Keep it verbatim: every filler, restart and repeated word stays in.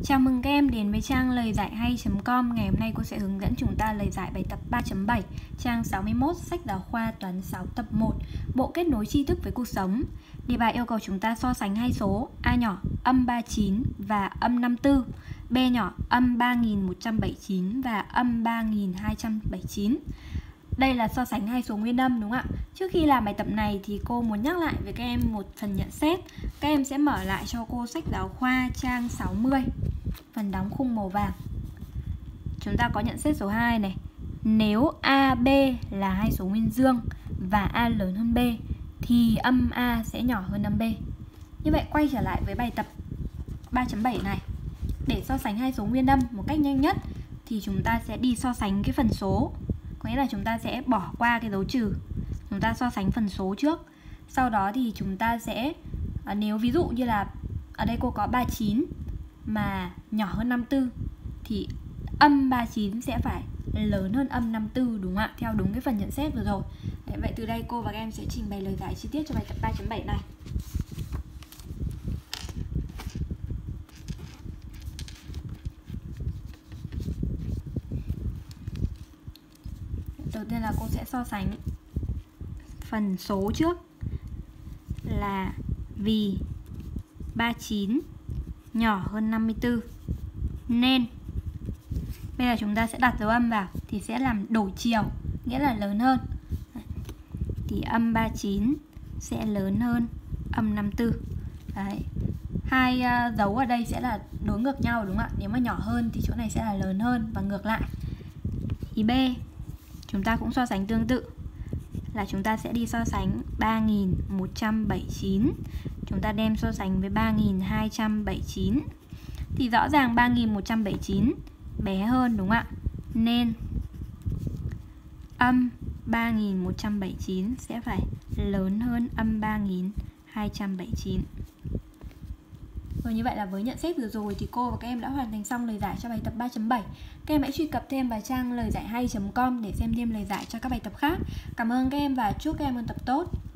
Chào mừng các em đến với trang lời giải hay chấm com. Ngày hôm nay cô sẽ hướng dẫn chúng ta lời giải bài tập ba chấm bảy, trang sáu mươi mốt, sách giáo khoa toán sáu tập một, bộ kết nối tri thức với cuộc sống. Đề bài yêu cầu chúng ta so sánh hai số A nhỏ âm ba mươi chín và âm năm mươi tư, B nhỏ âm ba nghìn một trăm bảy mươi chín và âm ba nghìn hai trăm bảy mươi chín. Đây là so sánh hai số nguyên âm, đúng không ạ? Trước khi làm bài tập này thì cô muốn nhắc lại với các em một phần nhận xét. Các em sẽ mở lại cho cô sách giáo khoa trang sáu mươi, phần đóng khung màu vàng. Chúng ta có nhận xét số hai này. Nếu a, b là hai số nguyên dương và a lớn hơn b thì âm a sẽ nhỏ hơn âm b. Như vậy quay trở lại với bài tập ba chấm bảy này. Để so sánh hai số nguyên âm một cách nhanh nhất thì chúng ta sẽ đi so sánh cái phần số. Có nghĩa là chúng ta sẽ bỏ qua cái dấu trừ, chúng ta so sánh phần số trước. Sau đó thì chúng ta sẽ, nếu ví dụ như là ở đây cô có ba mươi chín mà nhỏ hơn năm mươi tư thì âm ba mươi chín sẽ phải lớn hơn âm năm mươi tư, đúng không ạ? Theo đúng cái phần nhận xét vừa rồi. Đấy, vậy từ đây cô và các em sẽ trình bày lời giải chi tiết cho bài tập ba chấm bảy này. Đầu tiên là cô sẽ so sánh phần số trước, là vì ba mươi chín nhỏ hơn năm mươi tư nên bây giờ chúng ta sẽ đặt dấu âm vào thì sẽ làm đổi chiều, nghĩa là lớn hơn. Thì âm ba mươi chín sẽ lớn hơn âm năm mươi tư. Đấy. Hai uh, dấu ở đây sẽ là đối ngược nhau, đúng không ạ? Nếu mà nhỏ hơn thì chỗ này sẽ là lớn hơn và ngược lại. Ý B chúng ta cũng so sánh tương tự, là chúng ta sẽ đi so sánh ba nghìn một trăm bảy mươi chín, chúng ta đem so sánh với ba nghìn hai trăm bảy mươi chín. Thì rõ ràng ba nghìn một trăm bảy mươi chín bé hơn, đúng không ạ? Nên âm ba nghìn một trăm bảy mươi chín sẽ phải lớn hơn âm ba nghìn hai trăm bảy mươi chín. Rồi, như vậy là với nhận xét vừa rồi thì cô và các em đã hoàn thành xong lời giải cho bài tập ba chấm bảy. Các em hãy truy cập thêm vào trang lời giải hay chấm com để xem thêm lời giải cho các bài tập khác. Cảm ơn các em và chúc các em ôn tập tốt.